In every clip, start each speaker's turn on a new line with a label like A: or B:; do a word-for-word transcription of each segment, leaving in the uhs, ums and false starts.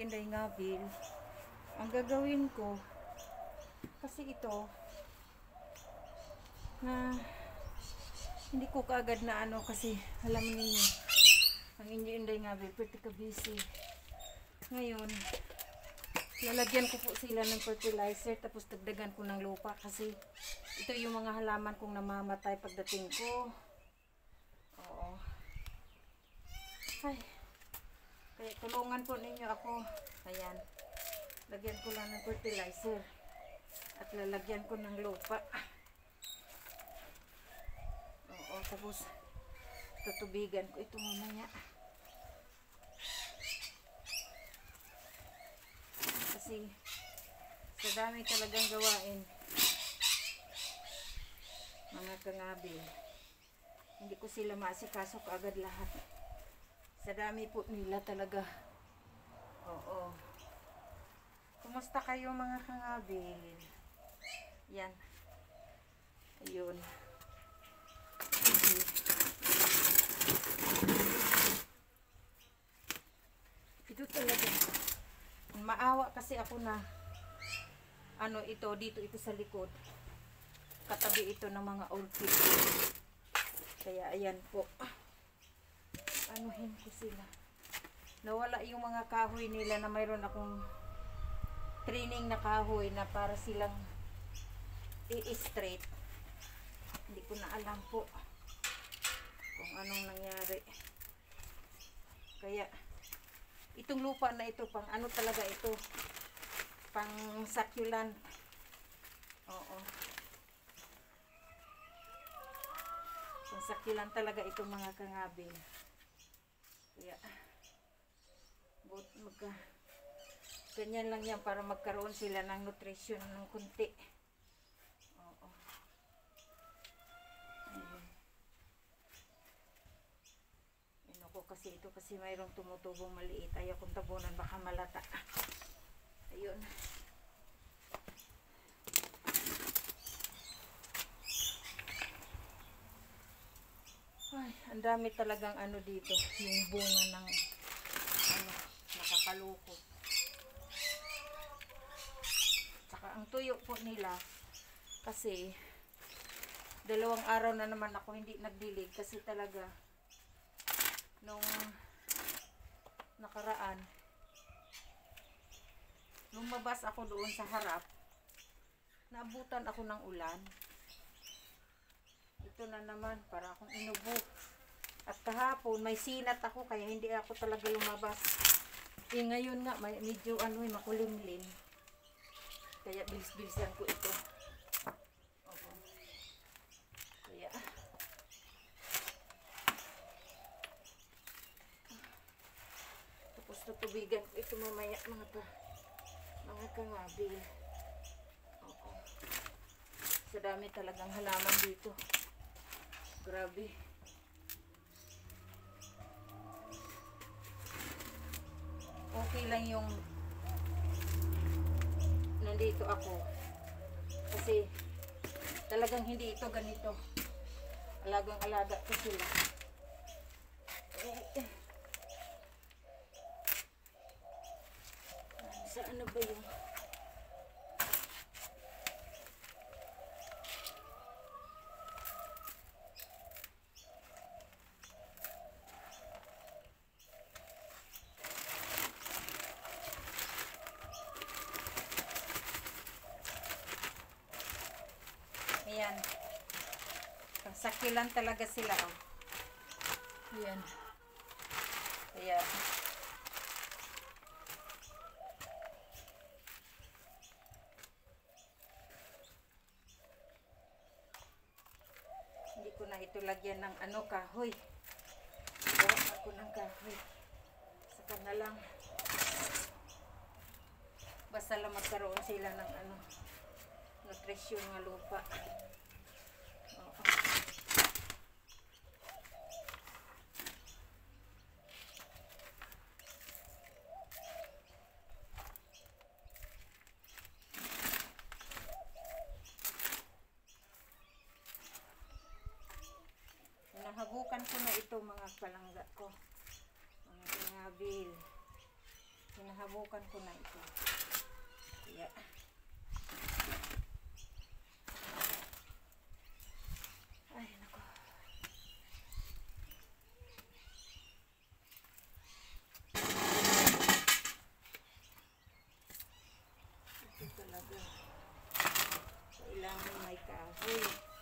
A: Inday Ngabil, ang gagawin ko, kasi ito, na hindi ko kaagad na ano, kasi alam niyo, ang inyo Inday Ngabil, pretty ka busy. Ngayon, lalagyan ko po sila ng fertilizer, tapos dagdagan ko ng lupa, kasi ito yung mga halaman kong namamatay pagdating ko. Oo. Ay. Kaya tulungan po ninyo ako. Ayan. Lagyan ko lang ng fertilizer. At lalagyan ko ng lupa. Oo, tapos tutubigan ko ito mamaya. Kasi sa dami talagang gawain, mga kangabil, hindi ko sila maasikaso kaagad lahat. Sa dami po nila talaga. Oo. Kumusta kayo mga kangabil? Yan. Ayun. Okay. Ito talaga. Maawa kasi ako na ano ito, dito ito sa likod. Katabi ito ng mga orchid. Kaya ayan po. Anuhin ko sila. Nawala yung mga kahoy nila na mayroon akong training na kahoy na para silang i-straight. Hindi ko na alam po kung anong nangyari. Kaya itong lupa na ito, pang ano talaga ito, pang succulent. Oo. Pang succulent talaga itong mga kangabil. Kaya, but magka, ganyan lang yan para magkaroon sila ng nutrition ng kunti. Oo. Ayun. Ayun ako kasi ito kasi mayroong tumutubong maliit. Ayaw kong tabunan, baka malata. Ayun. Ay, ang dami talagang ano dito, yung bunga ng ano, nakakalukot. Saka ang tuyo po nila, kasi dalawang araw na naman ako hindi nagdilig kasi talaga nung nakaraan lumabas ako doon sa harap, naabutan ako ng ulan. Ito na naman, para akong inubo. At kahapon, may sinat ako, kaya hindi ako talaga lumabas. Eh ngayon nga, may, medyo ano, makulimlim. Kaya bilis-bilisan ko ito. Okay. Kaya, tapos tutubigan ko ito mamaya, mga to, mga kangabil. Okay. Sa dami talagang halaman dito. Grabe. Okay lang yung nandito ako. Kasi talagang hindi ito ganito. Alagang-alaga ko sila. Eh, eh. Saan na ba yung ayan. Pangsakilan talaga sila, oh. Ayan. Ayan. Hindi ko na ito lagyan ng ano, kahoy. Gawa ako ng kahoy. Saka na lang. Basta lang magkaroon sila ng ano, nutrisyon ng lupa. Oo. Nahabukan ko na ito mga palangga ko. Mga kangabil. Hinahabukan ko na ito. Kaya, ay nako. Ito talaga. Kailangan may kahoy.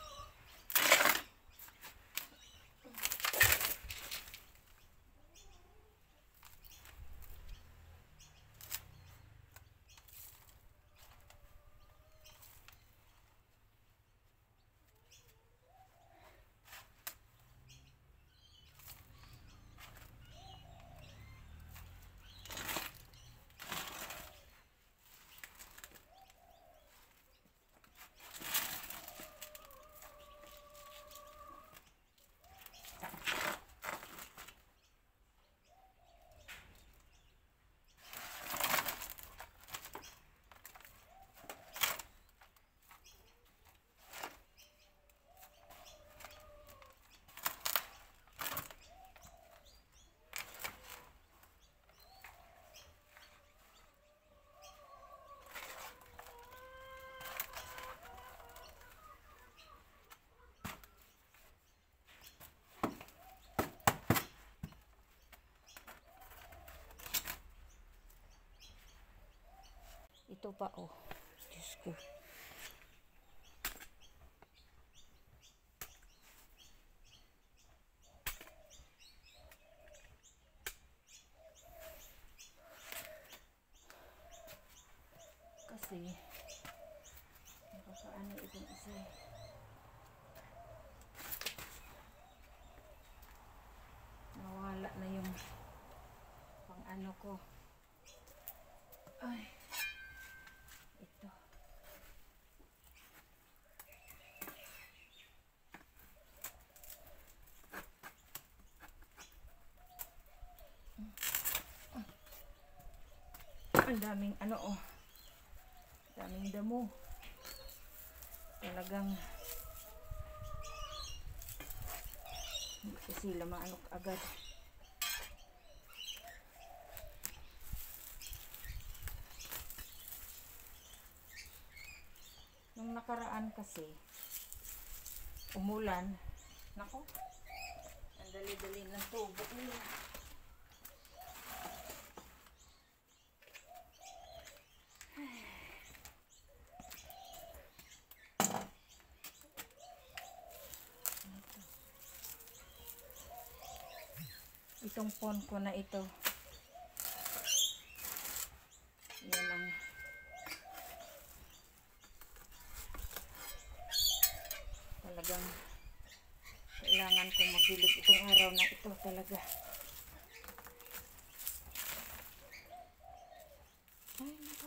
A: Ito pa oh. Diyos ko. Kasi nakakaano itong isa eh. Nawala na yung pang ano ko. Ay. Ito. Ang daming ano oh. Daming damo. Talagang hindi ko sila maanok agad. Nung nakaraan kasi umulan. Nako. Ang dali-dali ng tubo nila. Itong pond ko na ito. Yan ang talagang kailangan kong magdilig itong araw na ito talaga. Ay nako.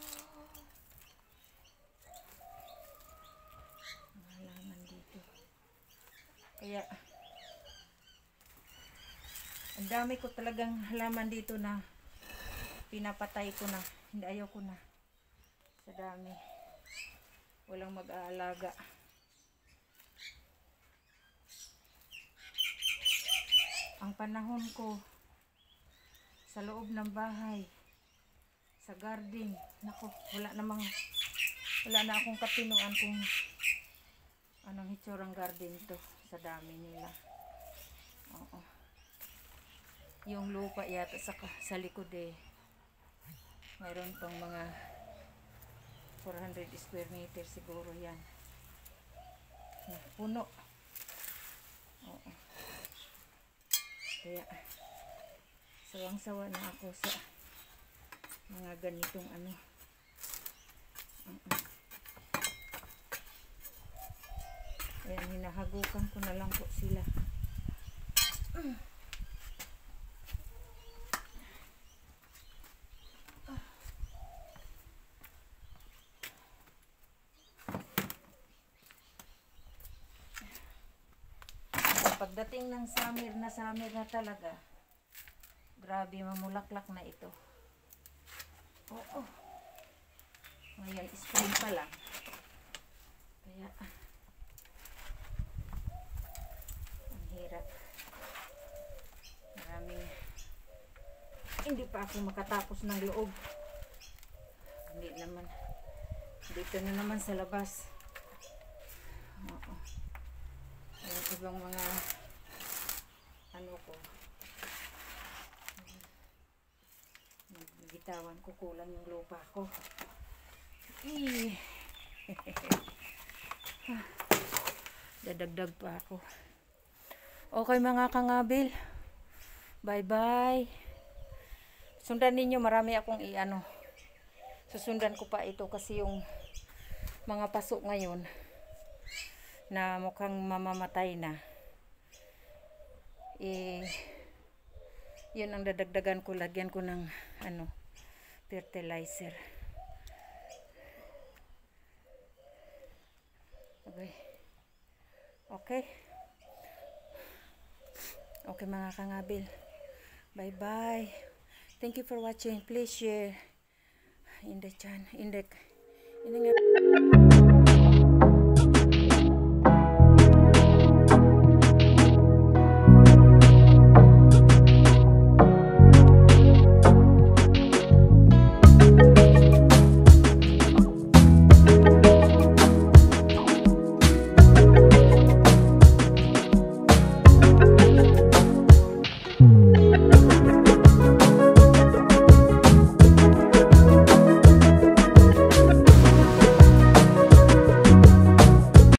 A: Ang halaman dito. Kaya ang dami ko talagang halaman dito na pinapatay ko na. Hindi, ayaw ko na. Sa dami. Walang mag-aalaga. Ang panahon ko sa loob ng bahay, sa garden, nako, wala namang, wala na akong katinuan kung anong hitsurang garden to sa dami nila. Oo. Yung lupa yata sa, sa likod eh. Mayroon pang mga four hundred square meters siguro yan. Na, puno. Oo. Kaya sawang-sawa na ako sa mga ganitong ano. Uh-uh. Ayan, hinahagukan ko na lang po sila. Uh. Pagdating ng summer na summer na talaga, grabe, mamulaklak na ito. Oo. Ngayon, spring pa lang. Kaya, ang hirap. Maraming Hindi pa ako makatapos ng loob. Hindi naman. Dito na naman sa labas. Oo. Yung ibang mga ano ko. Nagitawan ko, kulang yung lupa ko. Eh. Dadagdag pa ako. Okay mga kangabil. Bye bye. Sundan ninyo, marami akong i-ano. Susundan ko pa ito kasi yung mga paso ngayon na mukhang mamamatay na. Eh, yun ang dadagdagan ko. Lagyan ko ng ano, fertilizer. Okay. Okay. Okay mga kangabil. Bye bye. Thank you for watching. Please share in the channel, in the, in the